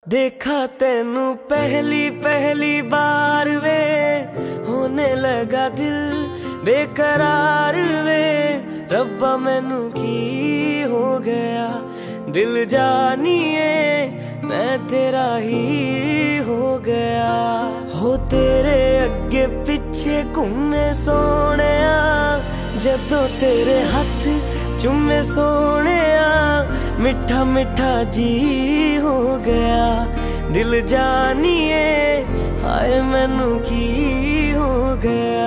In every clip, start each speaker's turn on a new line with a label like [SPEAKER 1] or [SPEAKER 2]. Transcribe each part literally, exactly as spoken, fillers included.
[SPEAKER 1] देखा तेनू पहली पहली बार वे, होने लगा दिल बेकरार वे। रब्बा मैनू की हो गया, दिल जानिए मैं तेरा ही हो गया। हो तेरे अगे पिछे घूमे सोने, जदों तेरे हथ चुमे सोने, मिठा मिठा जी हो गया। दिल जानिए हाय मैनू की हो गया।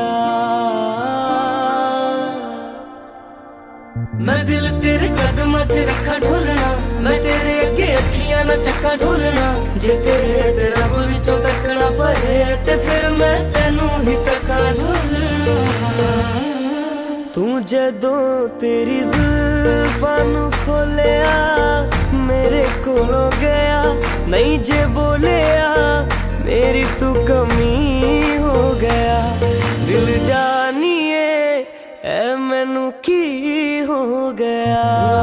[SPEAKER 1] मैं दिल तेरे कदम च रखा ढोलना, मैं तेरे अगे अखियां ना चक्का ढोलना। जे तेरे ते रब विचों तकना पए ते फिर मैं तेनू ही तका ढोलना। तू जदों तेरी जुल्फां नू खोलिया, मेरे कोलों गया नहीं जे बोलिया, मेरी तू कमी हो गया। दिल जानिए ऐ मैनू की हो गया।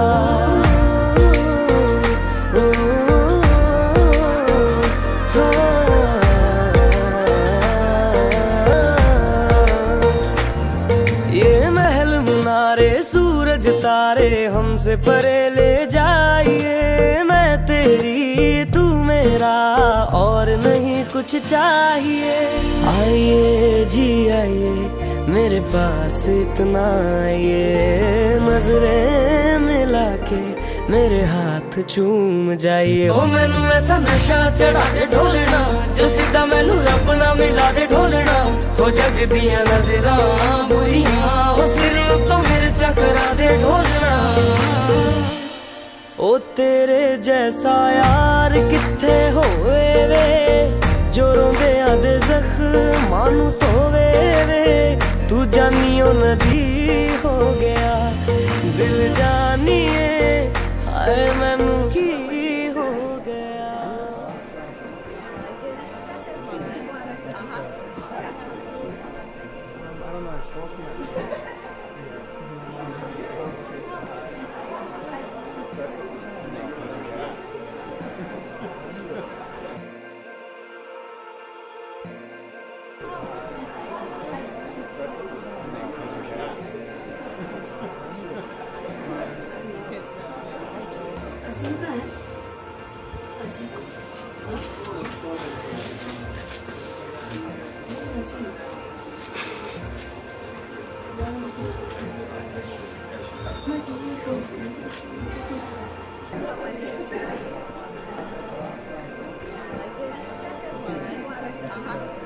[SPEAKER 1] ये महल मुनारे सूरज तारे हमसे परे ले जाइए। मैं तेरी तू मेरा और नहीं कुछ चाहिए। आइए जी आइए मेरे पास इतना आइए, नजरें मिला के मेरे हाथ चूम जाइए। ओ मैनू ऐसा नशा चढ़ा दे ढोलना, जो सीधा मैनू रब ना मिला दे ढोलना। हो जग दियां नजरां बुरियां, ओ सिर तो मेरे चकरा दे ढोलना। ओ तेरे जैसा यार किथे होए वे, जो रोंदे आदे जख्मां नू धोवे वे। तू जानियो नदी हो गया, दिल जानिए हाय मैनू की हो गया।
[SPEAKER 2] Uh-huh.